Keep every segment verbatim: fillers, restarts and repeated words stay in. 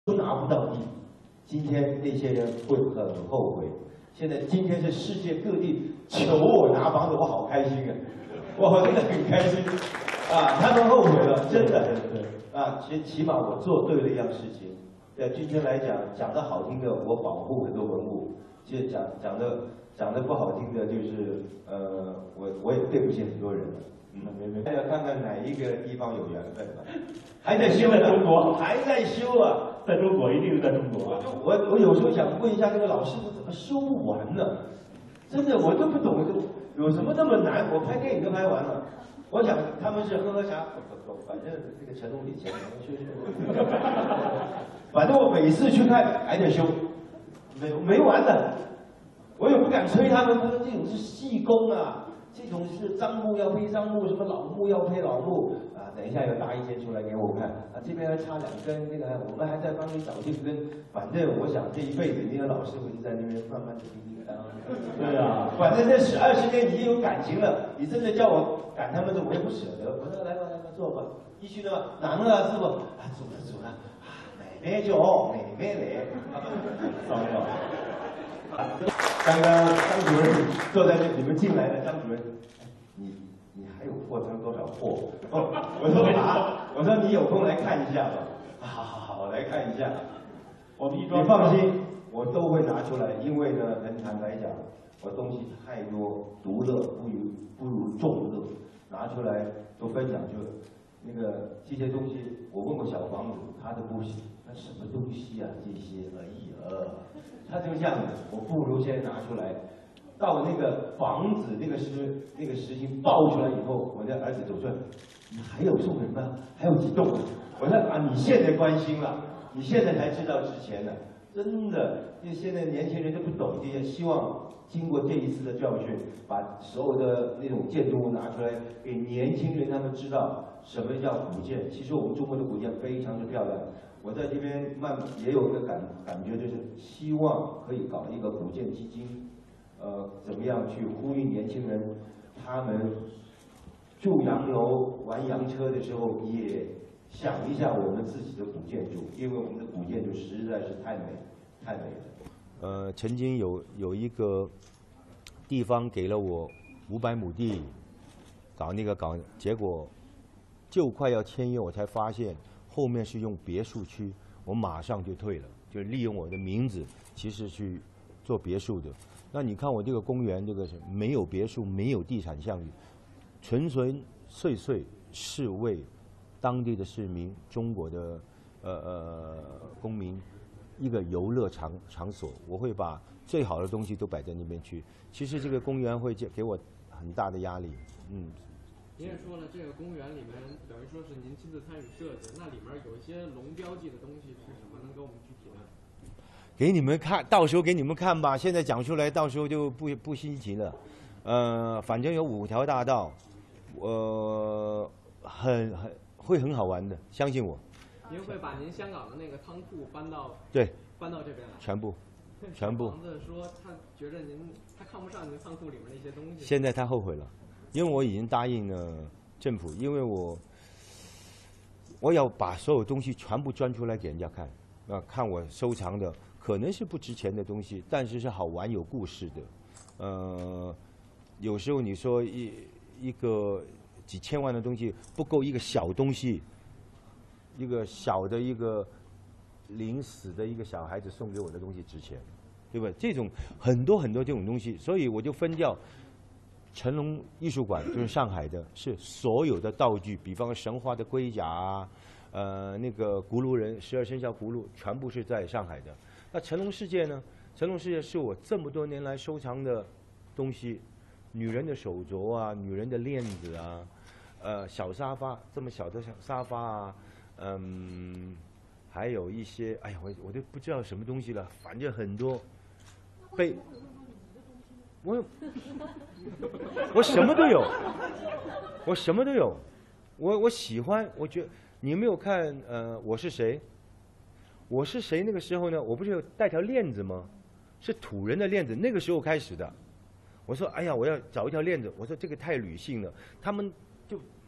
都拿不到地。今天那些人会很后悔。现在今天是世界各地求我拿房子，我好开心啊！我真的很开心啊！他们后悔了，真的，对啊，起起码我做对了一样事情。在今天来讲，讲的好听的，我保护很多文物；其实讲讲的讲的不好听的，就是呃，我我也对不起很多人了。嗯，没没，大家看看哪一个地方有缘分吧。还在修呢，中国还在修啊， 在中国一定是在中国。 我我有时候想问一下这个老师傅怎么修不完呢？真的我都不懂，有什么那么难？我拍电影都拍完了，我想他们是喝喝茶，反正这个成龙给钱，修修。反正我每次去看还在修，没没完的。我也不敢催他们，他说这种是细工啊。这种是樟木要配樟木，什么老木要配老木啊！等一下要搭一间出来给我看啊，这边还插两根，那个我们还在帮你找这根。反正我想这一辈子那个老师傅就在那边慢慢的给你当。 对啊， 反正这十二十年你有感情了，你真的叫我赶他们走，我也不舍得。我说来吧来吧坐吧，一去呢，难了师傅啊，走了走了，妹妹就妹妹来，糟糕。刚刚张主任坐在这，你们进来的张主任，你你还有货装多少货？哦，我说啊，我说你有空来看一下吧。好好好，我来看一下。 我们一你放心，我都会拿出来，因为呢，很坦白讲，我东西太多，独乐不如不如众乐，拿出来都分享就那个这些东西，我问过小房子，他都不行，那什么东西啊？这些，哎呀。他就这样子，我不如先拿出来，到那个房子那个石那个石心爆出来以后，我的儿子走出来，你还有送人吗？还有几栋啊？我说啊，你现在关心了，你现在才知道值钱的，真的，因为现在年轻人都不懂这些，希望经过这一次的教训，把所有的那种建筑物拿出来，给年轻人他们知道什么叫古建。其实我们中国的古建非常的漂亮。我在这边慢也有一个感感觉，就是希望可以搞一个古建基金，呃，怎么样去呼吁年轻人，他们住洋楼、玩洋车的时候，也想一下我们自己的古建筑，因为我们的古建筑实在是太美，太美了。 呃，曾经有有一个地方给了我五百亩地，搞那个搞，结果就快要签约，我才发现。后面是用别墅区，我马上就退了，就利用我的名字，其实去做别墅的。那你看我这个公园，这个是没有别墅，没有地产项目，纯纯粹粹是为当地的市民、中国的呃呃公民一个游乐场场所。我会把最好的东西都摆在那边去。其实这个公园会给我很大的压力，嗯。 您也说了，这个公园里面等于说是您亲自参与设计，那里面有一些龙标记的东西是什么？能给我们具体的？ 给你们看，到时候给你们看吧。现在讲出来，到时候就不不稀奇了。呃，反正有五条大道，呃，很很会很好玩的，相信我。 您会把您香港的那个仓库搬到对搬到这边来？ 全部，全部。 房子说他觉得您他看不上您仓库里面那些东西。 现在他后悔了。因为我已经答应了政府，因为我我要把所有东西全部钻出来给人家看，啊，看我收藏的可能是不值钱的东西，但是是好玩有故事的。呃，有时候你说一一个几千万的东西不够一个小东西，一个小的一个临死的一个小孩子送给我的东西值钱，对吧？这种很多很多这种东西，所以我就分掉。成龙艺术馆就是上海的，是所有的道具，比方说神话的龟甲啊，呃，那个葫芦人十二生肖葫芦，全部是在上海的。那成龙世界呢？成龙世界是我这么多年来收藏的东西，女人的手镯啊，女人的链子啊，呃，小沙发，这么小的沙发啊，嗯，还有一些，哎呀，我我都不知道什么东西了，反正很多，被。我有，我什么都有，我什么都有，我我喜欢，我觉得你有没有看呃我是谁？我是谁那个时候呢？我不是有带条链子吗？是土人的链子，那个时候开始的。我说哎呀，我要找一条链子，我说这个太女性了，他们就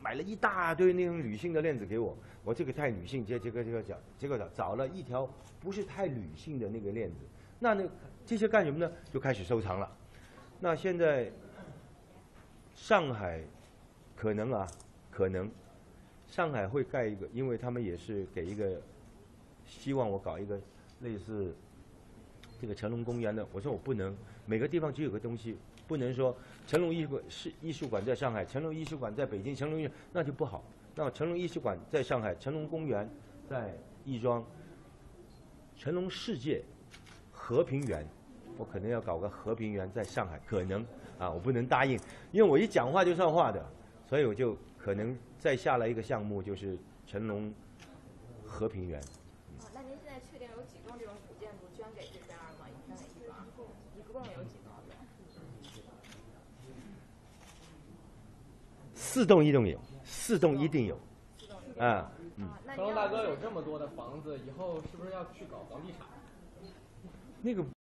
买了一大堆那种女性的链子给我，我这个太女性，这这个这个找结果找找了一条不是太女性的那个链子，那那这些干什么呢？就开始收藏了。那现在上海可能啊，可能上海会盖一个，因为他们也是给一个希望我搞一个类似这个成龙公园的，我说我不能，每个地方只有个东西，不能说成龙艺术馆是艺术馆在上海，成龙艺术馆在北京，成龙艺那就不好。那成龙艺术馆在上海，成龙公园在亦庄，成龙世界和平园，我可能要搞个和平园在上海，可能啊，我不能答应，因为我一讲话就算话的，所以我就可能再下来一个项目，就是成龙和平园。 哦，那您现在确定有几栋这种古建筑捐给这边吗？捐给亦庄，一共有几栋？ 四栋一定有，四栋一定有， 四栋一啊，嗯。 那成龙大哥有这么多的房子，以后是不是要去搞房地产？ 那个